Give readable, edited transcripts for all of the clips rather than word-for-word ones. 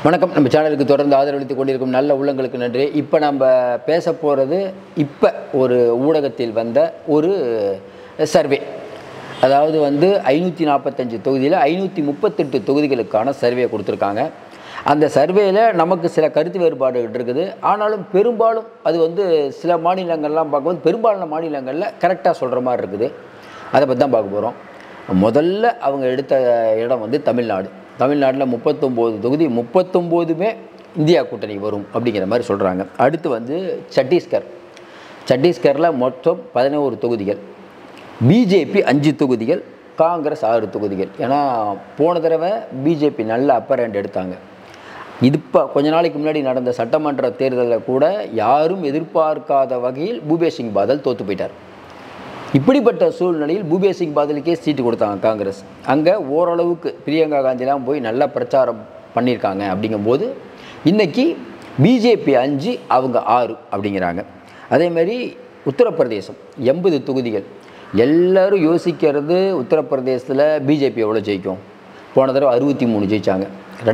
வணக்கம். நம்ம சேனலுக்கு தொடர்ந்து ஆதரவளித்துக் கொண்டிருக்கும் நல்ல உள்ளங்களுக்கு நன்றி. இப்போ நம்ம பேச போகிறது இப்போ ஒரு ஊடகத்தில் வந்த ஒரு சர்வே. அதாவது 545 தொகுதியில் 538 தொகுதிகளுக்கான சர்வே கொடுத்துருக்காங்க. அந்த சர்வேயில் நமக்கு சில கருத்து வேறுபாடுகள் இருக்குது. ஆனாலும் பெரும்பாலும் அது சில மாநிலங்கள்லாம் பார்க்கும்போது பெரும்பாலான மாநிலங்களில் கரெக்டாக சொல்கிற மாதிரி இருக்குது. அதை பற்றி தான் பார்க்க போகிறோம். முதல்ல அவங்க எடுத்த இடம் தமிழ்நாடு. தமிழ்நாட்டில் 39 தொகுதி, 39மே இந்தியா கூட்டணி வரும் அப்படிங்கிற மாதிரி சொல்கிறாங்க. அடுத்து சத்தீஸ்கரில் மொத்தம் 11 தொகுதிகள், பிஜேபி 5 தொகுதிகள், காங்கிரஸ் 6 தொகுதிகள். ஏன்னா போன தடவை பிஜேபி நல்ல அப்பர் ஹேண்ட் எடுத்தாங்க. இப்போ கொஞ்ச நாளைக்கு முன்னாடி நடந்த சட்டமன்ற தேர்தலில் கூட யாரும் எதிர்பார்க்காத வகையில் பூபேஷ் சிங் பாதல் தோற்று போயிட்டார். இப்படிப்பட்ட சூழ்நிலையில் பூபேஷ் சிங் பாதலுக்கே சீட்டு கொடுத்தாங்க காங்கிரஸ். அங்கே ஓரளவுக்கு பிரியங்கா காந்திலாம் போய் நல்லா பிரச்சாரம் பண்ணியிருக்காங்க. அப்படிங்கும்போது இன்றைக்கி பிஜேபி 5, அவங்க 6 அப்படிங்கிறாங்க. அதேமாதிரி உத்தரப்பிரதேசம் 80 தொகுதிகள். எல்லோரும் யோசிக்கிறது உத்தரப்பிரதேசத்தில் பிஜேபி எவ்வளோ ஜெயிக்கும். போன தடவை 63 ஜெயித்தாங்க.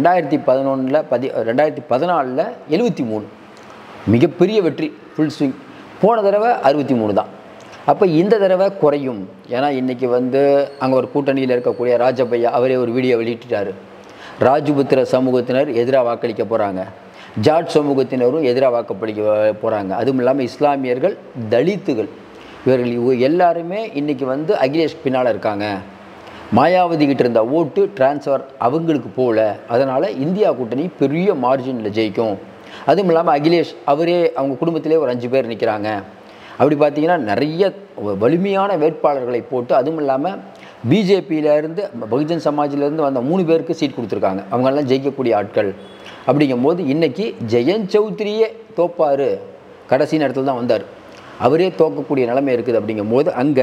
2014 73, மிகப்பெரிய வெற்றி, ஃபுல் ஸ்விங். போன தடவை 63 தான். அப்போ இந்த தடவை குறையும். ஏன்னா இன்றைக்கி அங்கே ஒரு கூட்டணியில் இருக்கக்கூடிய ராஜபையா அவரே ஒரு வீடியோ வெளியிட்டார். ராஜபுத்திர சமூகத்தினர் எதிராக வாக்களிக்க போகிறாங்க, ஜாட் சமூகத்தினரும் எதிராக வாக்களிக்க போகிறாங்க. அதுவும் இல்லாமல் இஸ்லாமியர்கள், தலித்துகள், இவர்கள் எல்லாருமே இன்றைக்கி அகிலேஷ் பின்னால் இருக்காங்க. மாயாவதிக்கிட்ட இருந்த ஓட்டு டிரான்ஸ்ஃபர் அவங்களுக்கு போகல. அதனால் இந்தியா கூட்டணி பெரிய மார்ஜினில் ஜெயிக்கும். அதுவும் இல்லாமல் அகிலேஷ் அவரே அவங்க குடும்பத்திலே ஒரு 5 பேர் நிற்கிறாங்க. அப்படி பார்த்திங்கன்னா நிறைய வலிமையான வேட்பாளர்களை போட்டு, அதுவும் இல்லாமல் பிஜேபியிலேருந்து பகுஜன் சமாஜிலேருந்து வந்த 3 பேருக்கு சீட் கொடுத்துருக்காங்க. அவங்கெல்லாம் ஜெயிக்கக்கூடிய ஆட்கள். அப்படிங்கும்போது இன்றைக்கி ஜெயந்த் சௌத்ரியே தோப்பார், கடைசி நேரத்தில் தான் வந்தார், அவரே தோக்கக்கூடிய நிலைமை இருக்குது. அப்படிங்கும்போது அங்கே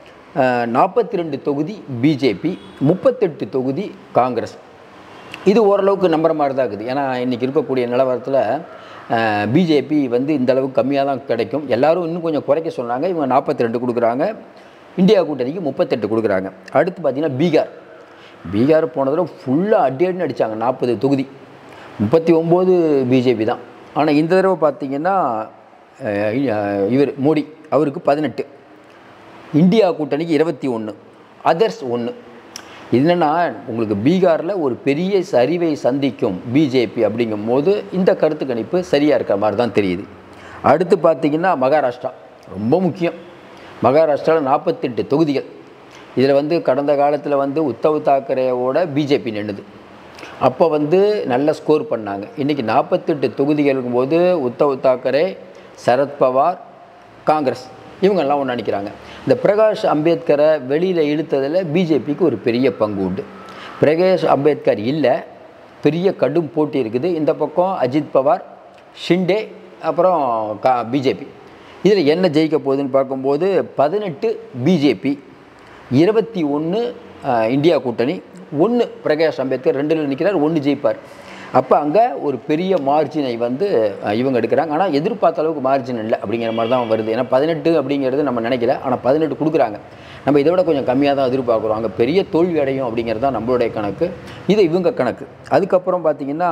42 தொகுதி பிஜேபி, 38 தொகுதி காங்கிரஸ். இது ஓரளவுக்கு நம்புற மாதிரி தான் இருக்குது. ஏன்னா இன்றைக்கி இருக்கக்கூடிய நிலவரத்தில் பிஜேபி இந்த அளவுக்கு கம்மியாக தான் கிடைக்கும். எல்லோரும் இன்னும் கொஞ்சம் குறைக்க சொன்னாங்க. இவங்க 42 கொடுக்குறாங்க, இந்தியா கூட்டணிக்கு 38 கொடுக்குறாங்க. அடுத்து பார்த்திங்கன்னா பீகார் போன தடவை ஃபுல்லாக அடின்னு அடித்தாங்க. 40 தொகுதி, 39 பிஜேபி தான். ஆனால் இந்த தடவை பார்த்திங்கன்னா இவர் மோடி அவருக்கு 18, இந்தியா கூட்டணிக்கு 21, அதர்ஸ் 1. என்னென்னா உங்களுக்கு பீகாரில் ஒரு பெரிய சரிவை சந்திக்கும் பிஜேபி. அப்படிங்கும்போது இந்த கருத்து கணிப்பு சரியாக இருக்கிற மாதிரி தான் தெரியுது. அடுத்து பார்த்திங்கன்னா மகாராஷ்டிரா ரொம்ப முக்கியம். மகாராஷ்டிராவில் 48 தொகுதிகள். இதில் கடந்த காலத்தில் உத்தவ் தாக்கரேவோட பிஜேபி நின்றுது. அப்போ நல்ல ஸ்கோர் பண்ணாங்க. இன்றைக்கி 48 தொகுதிகள் இருக்கும்போது உத்தவ் தாக்கரே, சரத்பவார், காங்கிரஸ் இவங்கெல்லாம் ஒன்று நினைக்கிறாங்க. இந்த பிரகாஷ் அம்பேத்கரை வெளியில் இழுத்ததில் பிஜேபிக்கு ஒரு பெரிய பங்கு உண்டு. பிரகாஷ் அம்பேத்கர் இல்லை, பெரிய கடும் போட்டி இருக்குது. இந்த பக்கம் அஜித் பவார், ஷிண்டே, அப்புறம் பிஜேபி. இதில் என்ன ஜெயிக்க போகுதுன்னு பார்க்கும்போது 18 பிஜேபி, 21 இந்தியா கூட்டணி, 1 பிரகாஷ் அம்பேத்கர் 2ல் நிற்கிறார், 1 ஜெயிப்பார். அப்போ அங்கே ஒரு பெரிய மார்ஜினை இவங்க எடுக்கிறாங்க. ஆனால் எதிர்பார்த்த அளவுக்கு மார்ஜின் இல்லை அப்படிங்கிற மாதிரி தான் வருது. ஏன்னா 18 அப்படிங்கிறது நம்ம நினைக்கல, ஆனால் 18 கொடுக்குறாங்க. நம்ம இதை விட கொஞ்சம் கம்மியாக தான் எதிர்பார்க்குறோம். அங்கே பெரிய தோல்வி அடையும் அப்படிங்கிறது தான் நம்மளுடைய கணக்கு. இது இவங்க கணக்கு. அதுக்கப்புறம் பார்த்திங்கன்னா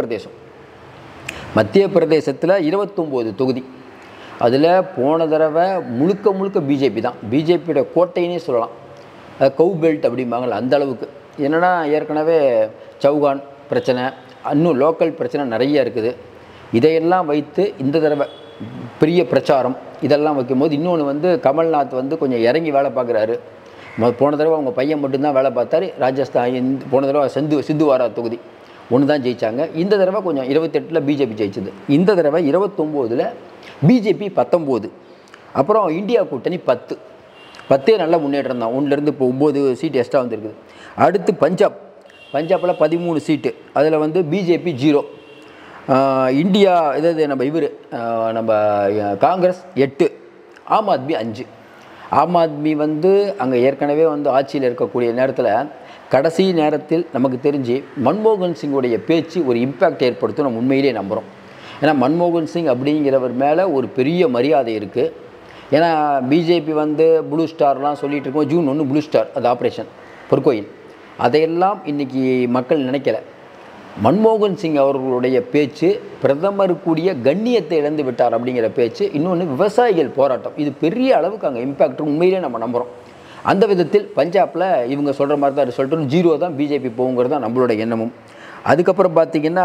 மத்திய பிரதேசத்தில் 29 தொகுதி. அதில் போன தடவை முழுக்க பிஜேபி தான். பிஜேபியோட கோட்டைன்னே சொல்லலாம். கவு பெல்ட் அப்படிம்பாங்கள அந்த அளவுக்கு. என்னென்னா ஏற்கனவே சௌகான் பிரச்சனை, இன்னும் லோக்கல் பிரச்சனை நிறைய இருக்குது. இதையெல்லாம் வைத்து இந்த தடவை பெரிய பிரச்சாரம் இதெல்லாம் வைக்கும்போது இன்னொன்று கமல்நாத் கொஞ்சம் இறங்கி வேலை பார்க்குறாரு. போன தடவை அவங்க பையன் மட்டும்தான் வேலை பார்த்தாரு. ராஜஸ்தான் போன தடவை சிந்துவாரா தொகுதி 1 தான் ஜெயித்தாங்க. இந்த தடவை கொஞ்சம் 28ல் பிஜேபி ஜெயிச்சது. இந்த தடவை 29ல் பிஜேபி 19, அப்புறம் இந்தியா கூட்டணி 10 நல்ல முன்னேற்றம் தான். 1லேருந்து இப்போ 9 சீட் எக்ஸ்ட்ரா வந்துருக்குது. அடுத்து பஞ்சாபில் 13 சீட்டு. அதில் பிஜேபி 0, இந்தியா நம்ம காங்கிரஸ் 8, ஆம் ஆத்மி 5. ஆம் ஆத்மி அங்கே ஏற்கனவே ஆட்சியில் இருக்கக்கூடிய நேரத்தில் கடைசி நேரத்தில் நமக்கு தெரிஞ்சு மன்மோகன் சிங்குடைய பேச்சு ஒரு இம்பேக்ட் ஏற்படுத்தும் நம்ம உண்மையிலே நம்புகிறோம். ஏன்னா மன்மோகன் சிங் அப்படிங்கிறவர் மேலே ஒரு பெரிய மரியாதை இருக்குது. ஏன்னா பிஜேபி ப்ளூ ஸ்டார்லாம் சொல்லிகிட்டு இருக்கோம். ஜூன் 1 ப்ளூ ஸ்டார், அது ஆப்ரேஷன் பொற்கோயில். அதையெல்லாம் இன்றைக்கி மக்கள் நினைக்கல. மன்மோகன் சிங் அவர்களுடைய பேச்சு பிரதமருக்குரிய கண்ணியத்தை இழந்து விட்டார் அப்படிங்கிற பேச்சு. இன்னொன்று விவசாயிகள் போராட்டம், இது பெரிய அளவுக்கு அங்கே இம்பேக்ட் உண்மையிலே நம்ம நம்புகிறோம். அந்த விதத்தில் பஞ்சாபில் இவங்க சொல்கிற மாதிரி தான் ரிசல்ட்டும் 0 தான் பிஜேபி போகுங்கிறது தான் நம்மளோட எண்ணமும். அதுக்கப்புறம் பார்த்திங்கன்னா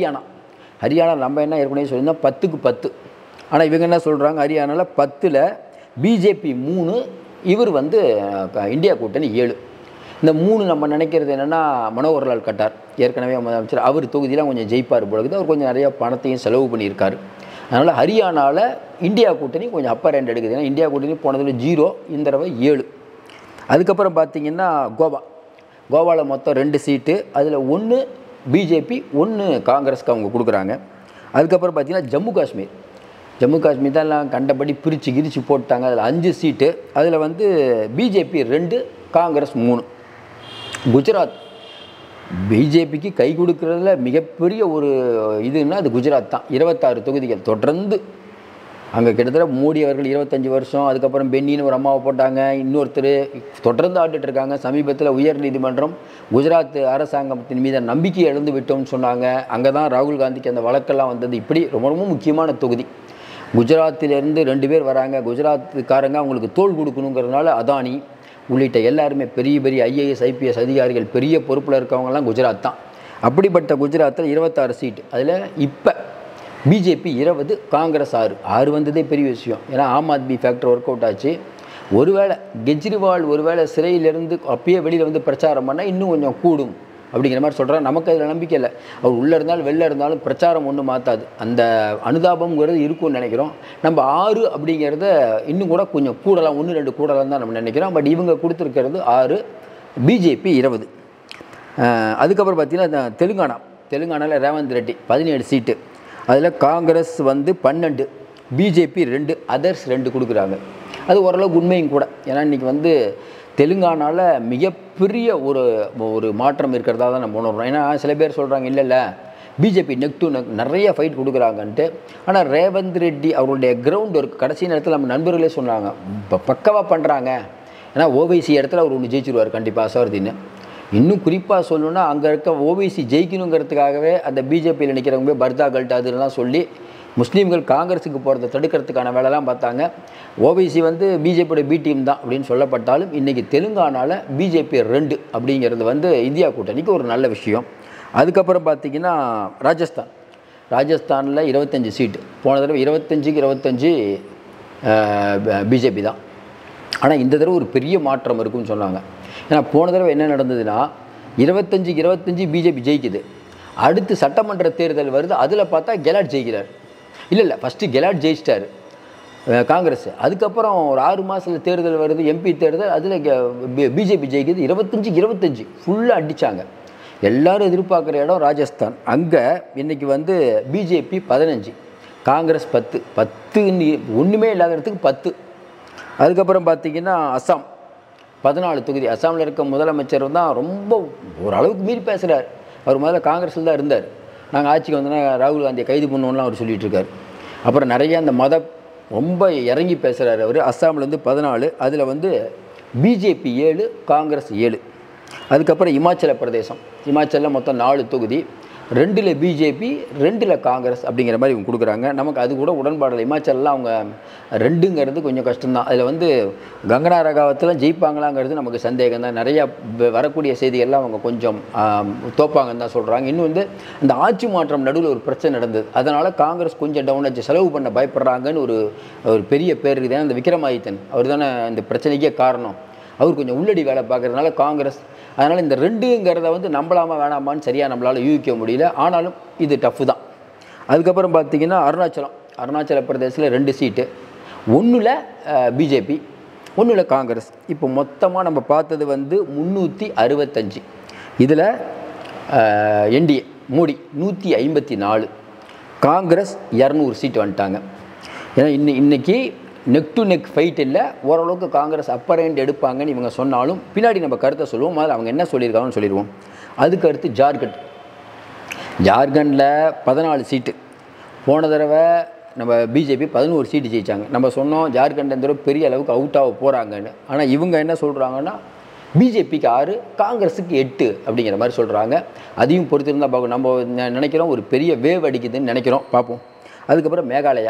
ஹரியானா நம்ம என்ன ஏற்கனவே சொல்லியிருந்தோம் 10க்கு 10. ஆனால் இவங்க என்ன சொல்கிறாங்க, ஹரியானாவில் 10ல் பிஜேபி 3, இவர் இந்தியா கூட்டணி 7. இந்த 3 நம்ம நினைக்கிறது என்னென்னா மனோகர்லால் கட்டார் ஏற்கனவே முதலமைச்சர், அவர் தொகுதியில் கொஞ்சம் ஜெயிப்பார் பொழுது அவர் கொஞ்சம் நிறையா பணத்தையும் செலவு பண்ணியிருக்காரு. அதனால் ஹரியானாவில் இந்தியா கூட்டணி கொஞ்சம் அப்பர் ஹேண்ட் எடுக்குது. ஏன்னா இந்தியா கூட்டணி போனதில் 0, இந்த தடவை 7. அதுக்கப்புறம் பார்த்திங்கன்னா கோவாவில் மொத்தம் 2 சீட்டு, அதில் 1 பிஜேபி 1 காங்கிரஸ்க்கு அவங்க கொடுக்குறாங்க. அதுக்கப்புறம் பார்த்திங்கன்னா ஜம்மு காஷ்மீர் தான் எல்லாம் கண்டபடி கிரிச்சு போட்டாங்க. அதில் 5 சீட்டு, அதில் பிஜேபி 2 காங்கிரஸ் 3. குஜராத் பிஜேபிக்கு கை கொடுக்கறதுல மிகப்பெரிய ஒரு இதுன்னா அது குஜராத் தான். 26 தொகுதிகள் தொடர்ந்து அங்கே கிட்டத்தட்ட மோடி அவர்கள் 25 வருஷம், அதுக்கப்புறம் பென்னின்னு ஒரு அம்மாவை போட்டாங்க, இன்னொருத்தர் தொடர்ந்து ஆட்டுட்ருக்காங்க. சமீபத்தில் உயர்நீதிமன்றம் குஜராத் அரசாங்கத்தின் மீது நம்பிக்கை இழந்து விட்டோம்னு சொன்னாங்க. அங்கே தான் ராகுல் காந்திக்கு அந்த வழக்கெல்லாம் வந்தது. இப்படி ரொம்ப ரொம்ப முக்கியமான தொகுதி. குஜராத்திலேருந்து 2 பேர் வராங்க. குஜராத்துக்காரங்க அவங்களுக்கு தோள் கொடுக்கணுங்கிறதுனால அதானி உள்ளிட்ட எல்லாருமே பெரிய பெரிய ஐஏஎஸ் ஐபிஎஸ் அதிகாரிகள் பெரிய பொறுப்பில் இருக்கவங்கலாம் குஜராத் தான். அப்படிப்பட்ட குஜராத்தில் 26 சீட்டு, அதில் இப்போ பிஜேபி 20, காங்கிரஸ் 6 வந்ததே பெரிய விஷயம். ஏன்னா Aam Aadmi factor work out ஆச்சு. ஒருவேளை கெஜ்ரிவால் சிறையிலேருந்து அப்பயே வெளியில் பிரச்சாரம் பண்ணால் இன்னும் கொஞ்சம் கூடும் அப்படிங்கிற மாதிரி சொல்கிறார். நமக்கு அதில் நம்பிக்கை இல்லை. அவர் உள்ளே இருந்தாலும் வெளில இருந்தாலும் பிரச்சாரம் ஒன்றும் மாற்றாது. அந்த அனுதாபங்கிறது இருக்கும்னு நினைக்கிறோம். நம்ம 6 அப்படிங்கிறத இன்னும் கூட கொஞ்சம் கூடலாம், 1-2 கூடலாம் தான் நம்ம நினைக்கிறோம். பட் இவங்க கொடுத்துருக்கிறது 6, பிஜேபி 20. அதுக்கப்புறம் பார்த்திங்கன்னா தெலுங்கானாவில் ரேவந்த் ரெட்டி 17 சீட்டு, அதில் காங்கிரஸ் 12, பிஜேபி 2, அதர்ஸ் 2 கொடுக்குறாங்க. அது ஓரளவுக்கு உண்மையும் கூட. ஏன்னா இன்றைக்கி தெலுங்கானாவில் மிகப்பெரிய ஒரு மாற்றம் இருக்கிறதா தான் நம்ம உணர்றோம். ஏன்னா சில பேர் சொல்கிறாங்க இல்லை பிஜேபி நெக் டு நெக் நிறைய ஃபைட் கொடுக்குறாங்கன்ட்டு. ஆனால் ரேவந்த் ரெட்டி அவருடைய கிரவுண்ட் ஒர்க் கடைசி நேரத்தில் நம்ம நண்பர்களே சொன்னாங்க இப்போ பக்கவாக பண்ணுறாங்க. ஏன்னா ஓவைசி இடத்துல அவர் ஒன்று ஜெயிச்சிருவார் கண்டிப்பாக அசவர்தீன். இன்னும் குறிப்பாக சொல்லணுன்னா அங்கே இருக்க ஓவைசி ஜெயிக்கணுங்கிறதுக்காகவே அந்த பிஜேபியில் நிற்கிறவங்க பர்தா கல்ட் அதெல்லாம் சொல்லி முஸ்லீம்கள் காங்கிரஸுக்கு போகிறத தடுக்கிறதுக்கான வேலைலாம் பார்த்தாங்க. ஓவைசி பிஜேபியோட பி டீம் தான் அப்படின்னு சொல்லப்பட்டாலும் இன்றைக்கி தெலுங்கானாவில் பிஜேபி 2 அப்படிங்கிறது இந்தியா கூட்டணிக்கு ஒரு நல்ல விஷயம். அதுக்கப்புறம் பார்த்திங்கன்னா ராஜஸ்தானில் 25 சீட்டு, போன தடவை 25க்கு 25 பிஜேபி தான். ஆனால் இந்த தடவை ஒரு பெரிய மாற்றம் இருக்குன்னு சொன்னாங்க. ஏன்னா போன தடவை என்ன நடந்ததுன்னா 25க்கு 25 பிஜேபி ஜெயிக்குது. அடுத்து சட்டமன்ற தேர்தல் வருது, அதில் பார்த்தா கெலாட் ஜெயிக்கிறார். இல்லை ஃபஸ்ட்டு கெலாட் ஜெயிச்சிட்டார் காங்கிரஸ். அதுக்கப்புறம் ஒரு 6 மாதத்தில் தேர்தல் வருது, எம்பி தேர்தல், அதில் பிஜேபி ஜெயிக்குது. 25க்கு 25 ஃபுல்லாக அடித்தாங்க. எல்லோரும் எதிர்பார்க்குற இடம் ராஜஸ்தான். அங்கே இன்றைக்கி பிஜேபி 15, காங்கிரஸ் 10 ஒன்றுமே இல்லாத இடத்துக்கு 10. அதுக்கப்புறம் பார்த்திங்கன்னா அஸ்ஸாம் 14 தொகுதி. அஸ்ஸாமில் இருக்க முதலமைச்சர் தான் ரொம்ப ஓரளவுக்கு மீறி பேசுகிறார். அவர் முதல்ல காங்கிரஸில் தான் இருந்தார். நாங்கள் ஆட்சிக்கு வந்தோன்னா ராகுல் காந்தியை கைது பண்ணுவோம்லாம் அவர் சொல்லிகிட்டு இருக்கார். அப்புறம் நிறைய அந்த ரொம்ப இறங்கி பேசுகிறார் அவர். அஸ்ஸாமில் 14, அதில் பிஜேபி 7, காங்கிரஸ் 7. அதுக்கப்புறம் இமாச்சல பிரதேசம், இமாச்சலில் மொத்தம் 4 தொகுதி, 2ல் பிஜேபி 2ல் காங்கிரஸ் அப்படிங்கிற மாதிரி இவங்க கொடுக்குறாங்க. நமக்கு அது கூட உடன்பாடு. இமாச்சலில் அவங்க 2ங்கிறது கொஞ்சம் கஷ்டம்தான். அதில் கங்கனா ரகாவத்தில் ஜெயிப்பாங்களாங்கிறது நமக்கு சந்தேகம் தான். நிறையா வரக்கூடிய செய்திகள்லாம் அவங்க கொஞ்சம் தோப்பாங்கன்னு தான் சொல்கிறாங்க. இன்னும் அந்த ஆட்சி மாற்றம் நடுவில் ஒரு பிரச்சனை நடந்தது. அதனால் காங்கிரஸ் கொஞ்சம் டவுன் ஆச்சு, செலவு பண்ண பயப்படுறாங்கன்னு ஒரு பெரிய பேர் இருக்குது. அந்த விக்ரமாதித்தன் அவர் தானே இந்த பிரச்சனைக்கே காரணம். அவர் கொஞ்சம் உள்ளடி வேலை பார்க்குறதுனால காங்கிரஸ், அதனால் இந்த 2ங்கிறத நம்பலாமா வேணாமான்னு சரியாக நம்மளால் யூகிக்க முடியல. ஆனாலும் இது டஃப்பு தான். அதுக்கப்புறம் பார்த்திங்கன்னா அருணாச்சல பிரதேசத்தில் 2 சீட்டு, 1ல் பிஜேபி 1ல் காங்கிரஸ். இப்போ மொத்தமாக நம்ம பார்த்தது 365. இதில் என்டிஏ மோடி 154, காங்கிரஸ் 200 சீட்டு வந்துட்டாங்க. ஏன்னா இன்றைக்கி நெக் டு நெக் ஃபைட் இல்லை, ஓரளவுக்கு காங்கிரஸ் அப்பர் ஹேண்ட் எடுப்பாங்கன்னு இவங்க சொன்னாலும் பின்னாடி நம்ம கருத்தை சொல்லுவோம். அதில் அவங்க என்ன சொல்லியிருக்காங்கன்னு சொல்லிடுவோம். அதுக்கு அடுத்து ஜார்க்கண்டில் 14 சீட்டு. போன தடவை நம்ம பிஜேபி 11 சீட்டு ஜெயித்தாங்க. நம்ம சொன்னோம் ஜார்க்கண்ட் இந்த தடவை பெரிய அளவுக்கு அவுட் ஆக போகிறாங்கன்னு. ஆனால் இவங்க என்ன சொல்கிறாங்கன்னா பிஜேபிக்கு 6, காங்கிரஸுக்கு 8 அப்படிங்கிற மாதிரி சொல்கிறாங்க. அதையும் பொறுத்திருந்தால் பார்க்கணும். நம்ம நினைக்கிறோம் ஒரு பெரிய வேவ் அடிக்குதுன்னு நினைக்கிறோம், பார்ப்போம். அதுக்கப்புறம்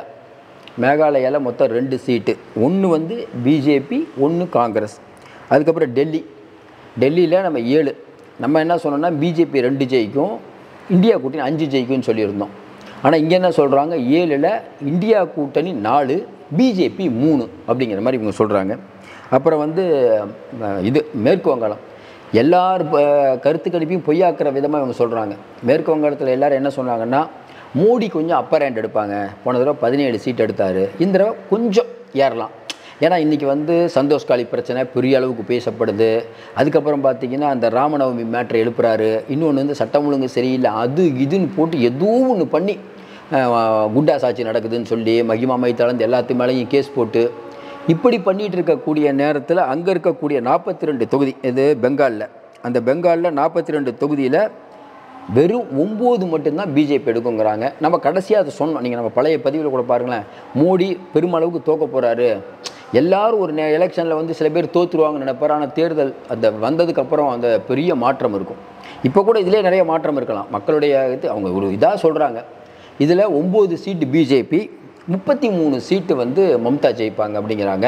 மேகாலயாவில் மொத்தம் 2 சீட்டு, ஒன்று வந்து பிஜேபி, ஒன்று காங்கிரஸ். அதுக்கப்புறம் டெல்லியில் நம்ம 7. நம்ம என்ன சொன்னோம்னா பிஜேபி 2 ஜெயிக்கும், இந்தியா கூட்டணி 5 ஜெயிக்கும்னு சொல்லியிருந்தோம். ஆனால் இங்கே என்ன சொல்கிறாங்க, 7ல் இந்தியா கூட்டணி 4, பிஜேபி 3 அப்படிங்கிற மாதிரி இவங்க சொல்கிறாங்க. அப்புறம் வந்து இது மேற்கு வங்காளம், எல்லார் கருத்து கணிப்பையும் பொய்யாக்குற விதமாக இவங்க சொல்கிறாங்க. மேற்கு வங்காளத்தில் எல்லோரும் என்ன சொன்னாங்கன்னா, மோடி கொஞ்சம் அப்பர் ஹேண்ட் எடுப்பாங்க, போன தடவை 17 சீட் எடுத்தார், இந்த தடவை கொஞ்சம் ஏறலாம். ஏன்னா இன்றைக்கி வந்து சந்தோஷ் காலி பிரச்சனை பெரிய அளவுக்கு பேசப்படுது. அதுக்கப்புறம் பார்த்திங்கன்னா அந்த ராமநவமி மேட்ரை எழுப்புறாரு. இன்னொன்று வந்து சட்டம் ஒழுங்கு சரியில்லை, அது இதுன்னு போட்டு ஏதோ ஒன்று பண்ணி குண்டாஸ் ஆட்சி நடக்குதுன்னு சொல்லி மகிமா மைத்தாளந்து எல்லாத்து மேலேயும் கேஸ் போட்டு இப்படி பண்ணிகிட்டு இருக்கக்கூடிய நேரத்தில் அங்கே இருக்கக்கூடிய 42 தொகுதி, இது பெங்காலில், அந்த பெங்காலில் 42 தொகுதியில் வெறும் 9 மட்டும்தான் பிஜேபி எடுக்குங்கிறாங்க. நம்ம கடைசியாக அதை சொன்னோம், நீங்கள் நம்ம பழைய பதிவில் கூட பாருங்களேன், மோடி பெருமளவுக்கு தோக்க போகிறாரு, எல்லாரும் ஒரு எலெக்ஷனில் வந்து சில பேர் தோற்றுருவாங்கன்னு நினைப்பார். ஆனால் தேர்தல் அந்த வந்ததுக்கப்புறம் அந்த பெரிய மாற்றம் இருக்கும். இப்போ கூட இதிலே நிறைய மாற்றம் இருக்கலாம், மக்களுடைய இது அவங்க ஒரு இதாக சொல்கிறாங்க. இதில் 9 சீட்டு பிஜேபி, 33 சீட்டு வந்து மம்தா ஜெயிப்பாங்க அப்படிங்கிறாங்க.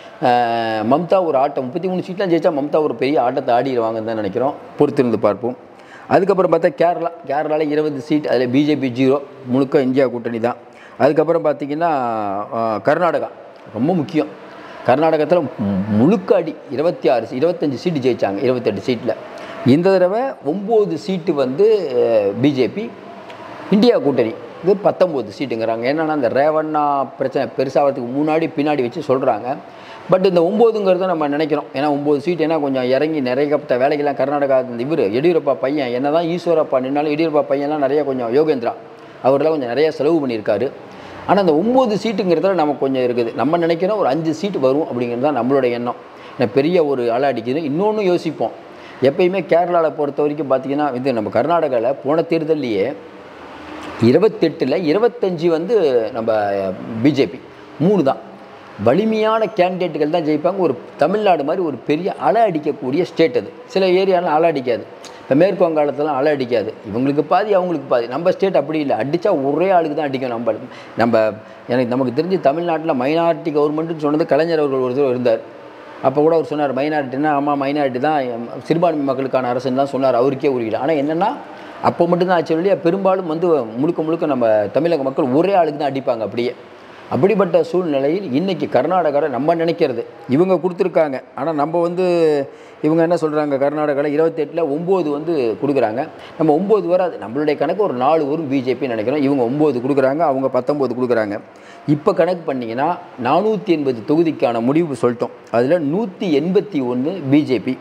மம்தா ஒரு ஆட்டம் 33 சீட்லாம் ஜெயிச்சா மம்தா ஒரு பெரிய ஆட்டத்தை ஆடிடுவாங்கன்னு தான் நினைக்கிறோம், பொறுத்திருந்து பார்ப்போம். அதுக்கப்புறம் பார்த்தா கேரளாவில் 20 சீட், அதில் பிஜேபி 0, முழுக்க இந்தியா கூட்டணி தான். அதுக்கப்புறம் பார்த்திங்கன்னா கர்நாடகா ரொம்ப முக்கியம். கர்நாடகத்தில் முழுக்க அடி 25 சீட்டு ஜெயித்தாங்க 28 சீட்டில். இந்த தடவை 9 சீட்டு வந்து பிஜேபி, இந்தியா கூட்டணி இது 19 சீட்டுங்கிறாங்க. என்னென்னா அந்த ரேவண்ணா பிரச்சனை பெருசாகிறதுக்கு முன்னாடி பின்னாடி வச்சு சொல்கிறாங்க. பட் இந்த 9ங்கிறத நம்ம நினைக்கிறோம், ஏன்னா 9 சீட் ஏன்னா கொஞ்சம் இறங்கி நிறையப்பட்ட வேலைகள்லாம் கர்நாடகா இவர் எடியூரப்பா பையன் என்ன தான் ஈஸ்வரப்பா நின்னாலும் எடியூரப்பா பையன்லாம் நிறைய கொஞ்சம் யோகேந்திரா அவரெல்லாம் கொஞ்சம் நிறைய செலவு பண்ணியிருக்காரு. ஆனால் அந்த 9 சீட்டுங்கிறதுல நமக்கு கொஞ்சம் இருக்குது. நம்ம நினைக்கிறோம் ஒரு 5 சீட்டு வரும் அப்படிங்கிறது தான் நம்மளோட எண்ணம். ஏன்னா பெரிய ஒரு அலை அடிக்குது. இன்னொன்று யோசிப்போம், எப்பயுமே கேரளாவில் பொறுத்த வரைக்கும் பார்த்திங்கன்னா இது நம்ம கர்நாடகாவில் போன தேர்தல்லையே 28ல் 25 வந்து நம்ம பிஜேபி, 3 தான் வலிமையான கேண்டிடேட்டுகள் தான் ஜெயிப்பாங்க. ஒரு தமிழ்நாடு மாதிரி ஒரு பெரிய அலை அடிக்கக்கூடிய ஸ்டேட் அது. சில ஏரியாலாம் அலை அடிக்காது, இப்போ மேற்கு வங்காளத்துலாம் அலை அடிக்காது, இவங்களுக்கு பாதி அவங்களுக்கு பாதி. நம்ம ஸ்டேட் அப்படி இல்லை, அடித்தா ஒரே ஆளுக்கு தான் அடிக்கும். நமக்கு தெரிஞ்சு தமிழ்நாட்டில் மைனாரிட்டி கவர்மெண்ட்டுன்னு சொன்னது கலைஞர் அவர்கள் ஒரு இருந்தார். அப்போ கூட அவர் சொன்னார் மைனாரிட்டினா ஆமாம் மைனாரிட்டி தான், சிறுபான்மை மக்களுக்கான அரசுன்னு தான் சொன்னார், அவருக்கே உரியில. ஆனால் என்னென்னா அப்போ மட்டும்தான் ஆச்சு இல்லையா, பெரும்பாலும் வந்து முழுக்க நம்ம தமிழக மக்கள் ஒரே ஆளுக்கு தான் அடிப்பாங்க. அப்படிப்பட்ட சூழ்நிலையில் இன்றைக்கி கர்நாடகாவில் நம்ம நினைக்கிறது இவங்க கொடுத்துருக்காங்க. ஆனால் நம்ம வந்து இவங்க என்ன சொல்கிறாங்க, கர்நாடகாவில் 28ல் 9 வந்து கொடுக்குறாங்க. நம்ம 9 வராது, நம்மளுடைய கணக்கு ஒரு 4 வரும் பிஜேபி நினைக்கிறோம். இவங்க 9 கொடுக்குறாங்க, அவங்க 19 கொடுக்குறாங்க. இப்போ கணக்கு பண்ணிங்கன்னா 480 தொகுதிக்கான முடிவு சொல்லிட்டோம். அதில் 181 பிஜேபி,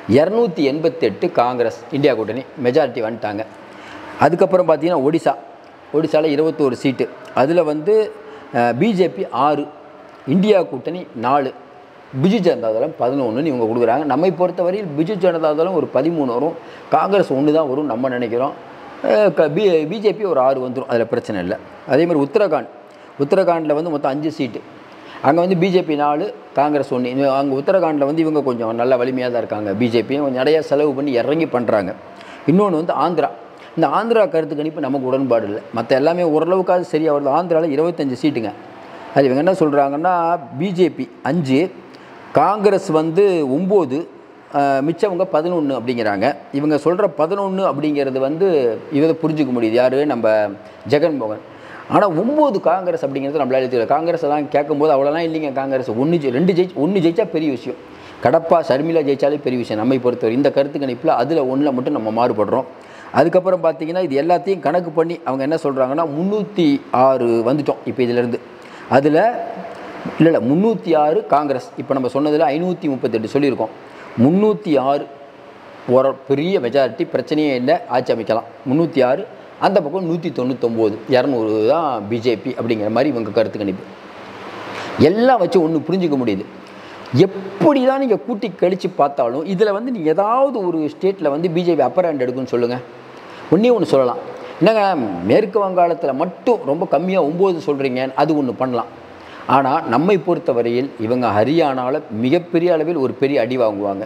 288 காங்கிரஸ், இந்தியா கூட்டணி மெஜாரிட்டி வந்துட்டாங்க. அதுக்கப்புறம் பார்த்திங்கன்னா ஒடிசாவில் 21 சீட்டு, அதில் வந்து பிஜேபி 6, இந்தியா கூட்டணி 4, பிஜு ஜனதா தளம் 11ன்னு இவங்க கொடுக்குறாங்க. நம்மை பொறுத்தவரையில் பிஜு ஜனதா தளம் ஒரு 13 வரும், காங்கிரஸ் 1 தான் வரும் நம்ம நினைக்கிறோம். பிஜேபி ஒரு 6 வந்துடும், அதில் பிரச்சனை இல்லை. அதேமாதிரி உத்தரகாண்டில் வந்து மொத்தம் 5 சீட்டு, அங்கே வந்து பிஜேபி 4, காங்கிரஸ் 1. அங்கே உத்தரகாண்டில் வந்து இவங்க கொஞ்சம் நல்ல வலிமையாக தான் இருக்காங்க, பிஜேபியும் கொஞ்சம் நிறையா செலவு பண்ணி இறங்கி பண்ணுறாங்க. இன்னொன்று வந்து இந்த ஆந்திரா கருத்து கணிப்பு நமக்கு உடன்பாடு இல்லை, மற்ற எல்லாமே ஓரளவுக்காவது சரியாக வருது. ஆந்திராவில் 25 சீட்டுங்க, அது இவங்க என்ன சொல்கிறாங்கன்னா பிஜேபி 5, காங்கிரஸ் வந்து 9, மிச்சவங்க 11 அப்படிங்கிறாங்க. இவங்க சொல்கிற 11 அப்படிங்கிறது வந்து இவங்க புரிஞ்சுக்க முடியுது, யார் நம்ம ஜெகன்மோகன். ஆனால் 9 காங்கிரஸ் அப்படிங்கிறது நம்மளால தெரியல. காங்கிரஸ் எல்லாம் கேட்கும்போது அவ்வளோலாம் இல்லைங்க, காங்கிரஸ் 1 ஜெயிச்சா பெரிய விஷயம், கடப்பா ஷர்மிளா ஜெயிச்சாலே பெரிய விஷயம் நம்மை பொறுத்தவரை. இந்த கருத்து கணிப்பில் அதில் 1 மட்டும் நம்ம மாறுபடுறோம். அதுக்கப்புறம் பார்த்திங்கன்னா இது எல்லாத்தையும் கணக்கு பண்ணி அவங்க என்ன சொல்கிறாங்கன்னா 306 வந்துட்டோம் இப்போ இதிலேருந்து. அதில் இல்லை 306 காங்கிரஸ், இப்போ நம்ம சொன்னதில் 538 சொல்லியிருக்கோம். 306 ஒரு பெரிய மெஜாரிட்டி, பிரச்சனையே இல்லை, ஆட்சி அமைக்கலாம். 306, அந்த பக்கம் 199, 200 தான் பிஜேபி அப்படிங்கிற மாதிரி இவங்க கருத்து கணிப்பு. எல்லாம் வச்சு ஒன்று புரிஞ்சிக்க முடியுது, எப்படி தான் நீங்கள் கூட்டி கழித்து பார்த்தாலும் இதில் வந்து நீங்கள் ஏதாவது ஒரு ஸ்டேட்டில் வந்து பிஜேபி அப்பர் ஹேண்ட் எடுக்குன்னு சொல்லுங்கள். ஒன்று சொல்லலாம், என்னங்க மேற்கு வங்காளத்தில் மட்டும் ரொம்ப கம்மியாக 9 சொல்கிறீங்க, அது ஒன்று பண்ணலாம். ஆனால் நம்மை பொறுத்தவரையில் இவங்க ஹரியானாவில் மிகப்பெரிய அளவில் ஒரு பெரிய அடி வாங்குவாங்க.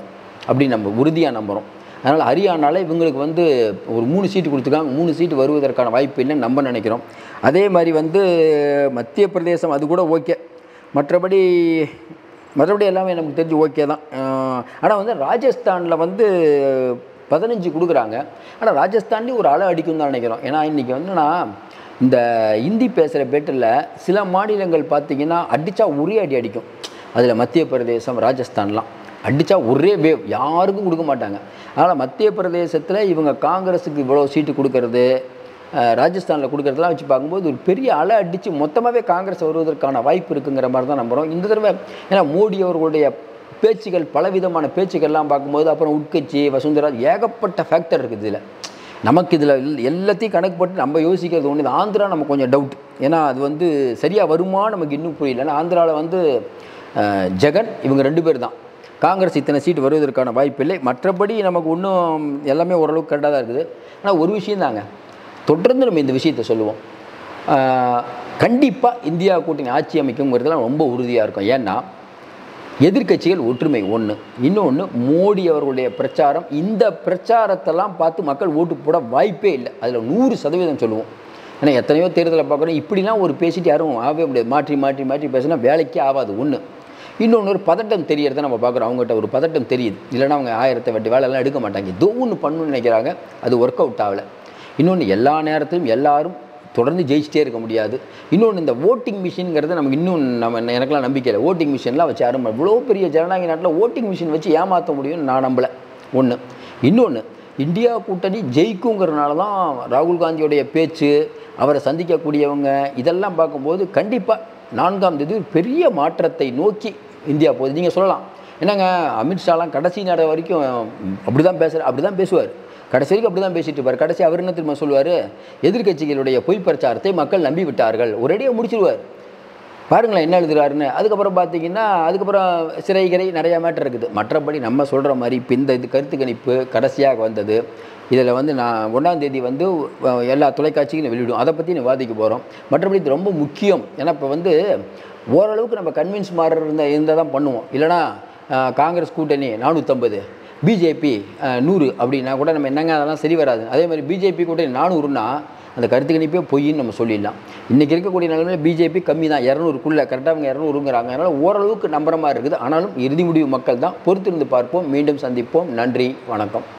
அப்படின்னு நம்ம உறுதியாக நம்புகிறோம். அதனால் ஹரியானாவில் இவங்களுக்கு வந்து ஒரு 3 சீட்டு கொடுத்துருக்காங்க. 3 சீட்டு வருவதற்கான வாய்ப்பு இல்லைன்னு நம்ம நினைக்கிறோம். அதே மாதிரி வந்து மத்திய பிரதேசம் அது கூட ஓகே. மற்றபடி எல்லாமே நமக்கு தெரிஞ்சு ஓகே தான். ஆனால் வந்து ராஜஸ்தானில் வந்து 15 கொடுக்குறாங்க. ஆனால் ராஜஸ்தான்லேயும் ஒரு அலை அடிக்கும் தான் நினைக்கிறோம். ஏன்னா இன்றைக்கி வந்து நான் இந்த ஹிந்தி பேசுகிற பேட்டில் சில மாநிலங்கள் பார்த்திங்கன்னா அடித்தா ஒரே அடி அடிக்கும். அதில் மத்திய பிரதேசம், ராஜஸ்தான்லாம் அடித்தா ஒரே வேவ், யாருக்கும் கொடுக்க மாட்டாங்க. அதனால் மத்திய பிரதேசத்தில் இவங்க காங்கிரஸுக்கு இவ்வளோ சீட்டு கொடுக்கறது, ராஜஸ்தானில் கொடுக்குறதெல்லாம் வச்சு பார்க்கும்போது ஒரு பெரிய அலை அடித்து மொத்தமாகவே காங்கிரஸ் வருவதற்கான வாய்ப்பு இருக்குங்கிற மாதிரி தான் நம்புகிறோம். இந்த தடவை ஏன்னா மோடி அவர்களுடைய பேச்சுகள், பலவிதமான பேச்சுக்கள்லாம் பார்க்கும்போது, அப்புறம் உட்கட்சி, வசுந்தரா, ஏகப்பட்ட ஃபேக்டர் இருக்குது இதில். நமக்கு இதில் எல்லாத்தையும் கணக்கு போட்டு நம்ம யோசிக்கிறது ஒன்று. ஆந்திரா நமக்கு கொஞ்சம் டவுட். ஏன்னா அது வந்து சரியாக வருமா நமக்கு இன்னும் புரியல. ஏன்னா ஆந்திராவில் வந்து ஜெகன் இவங்க 2 பேர் தான். காங்கிரஸ் இத்தனை சீட்டு வருவதற்கான வாய்ப்பு இல்லை. மற்றபடி நமக்கு இன்னும் எல்லாமே ஓரளவுக்கு கரெக்டாக தான் இருக்குது. ஆனால் ஒரு விஷயம் தாங்க, தொடர்ந்து நம்ம இந்த விஷயத்தை சொல்லுவோம். கண்டிப்பாக இந்தியா கூட்டணி ஆட்சி அமைக்குங்கிறதுலாம் ரொம்ப உறுதியாக இருக்கும். ஏன்னா எதிர்க்கட்சிகள் ஒற்றுமை ஒன்று, இன்னொன்று மோடி அவர்களுடைய பிரச்சாரம். இந்த பிரச்சாரத்தெல்லாம் பார்த்து மக்கள் ஓட்டு போட வாய்ப்பே இல்லை. அதில் 100% சொல்லுவோம். ஏன்னா எத்தனையோ தேர்தலை பார்க்குறோம், இப்படிலாம் ஒரு பேசிட்டு யாரும் ஆகவே முடியாது. மாற்றி பேசினா வேலைக்கே ஆகாது ஒன்று. இன்னொன்று ஒரு பதட்டம் தெரியறதை நம்ம பார்க்குறோம். அவங்ககிட்ட ஒரு பதட்டம் தெரியுது. இல்லைனா அவங்க 1000 வட்டி வேலையெல்லாம் எடுக்க மாட்டாங்க. ஏதோ ஒன்று பண்ணணும்னு நினைக்கிறாங்க, அது ஒர்க் அவுட் ஆகலை. இன்னொன்று எல்லா நேரத்திலும் எல்லாரும் தொடர்ந்து ஜெயிச்சிட்டே இருக்க முடியாது. இன்னொன்று இந்த ஓட்டிங் மிஷின்ங்கிறது நமக்கு இன்னும் எனக்கெல்லாம் நம்பிக்கை இல்லை. ஓட்டிங் மிஷின்லாம் வச்சு யாரும் இவ்வளோ பெரிய ஜனநாயக நாட்டில் ஓட்டிங் மிஷின் வச்சு ஏமாற்ற முடியும்னு நான் நம்பலை. ஒன்று. இன்னொன்று, இந்தியா கூட்டணி ஜெயிக்குங்கிறனால தான் ராகுல் காந்தியோடைய பேச்சு, அவரை சந்திக்கக்கூடியவங்க, இதெல்லாம் பார்க்கும்போது கண்டிப்பாக 4ஆம் தேதி பெரிய மாற்றத்தை நோக்கி இந்தியா போகுது. நீங்கள் சொல்லலாம், என்னங்க அமித்ஷாலாம் கடைசி நேரம் வரைக்கும் அப்படி தான் பேசுவார். கடைசி வரைக்கும் அப்படி தான் பேசிட்டு இருப்பார். கடைசி அவர் என்ன திரும்ப சொல்லுவார், எதிர்க்கட்சிகளுடைய பொய் பிரச்சாரத்தை மக்கள் நம்பி விட்டார்கள், ஒரேடியாக முடிச்சிடுவார். பாருங்களேன் என்ன எழுதுறாருன்னு. அதுக்கப்புறம் பார்த்தீங்கன்னா அதுக்கப்புறம் சிறைகிறை நிறையா மேட்டர் இருக்குது. மற்றபடி நம்ம சொல்கிற மாதிரி இப்போ இந்த கருத்து கணிப்பு கடைசியாக வந்தது. இதில் வந்து நான் 1ஆம் தேதி வந்து எல்லா தொலைக்காட்சிகளும் வெளியிடும். அதை பற்றி விவாதிக்க போகிறோம். மற்றபடி இது ரொம்ப முக்கியம். ஏன்னா இப்போ வந்து ஓரளவுக்கு நம்ம கன்வின்ஸ் இருந்தால் தான் பண்ணுவோம். இல்லைனா காங்கிரஸ் கூட்டணி 450, பிஜேபி 100 அப்படின்னா கூட நம்ம என்னங்க அதெல்லாம் சரி வராது. அதே மாதிரி பிஜேபி கூட்டணி 400ன்னா அந்த கருத்து கணிப்பே பொய்ன்னு நம்ம சொல்லிடலாம். இன்றைக்கி இருக்கக்கூடிய நிலைமையில் பிஜேபி கம்மி தான், 200க்குள்ளே கரெக்டாக அவங்க 200ங்கிறாங்க. அதனால் ஓரளவுக்கு நம்புற மாதிரி இருக்குது. ஆனாலும் இறுதி முடிவு மக்கள் தான். பொறுத்திருந்து பார்ப்போம். மீண்டும் சந்திப்போம். நன்றி, வணக்கம்.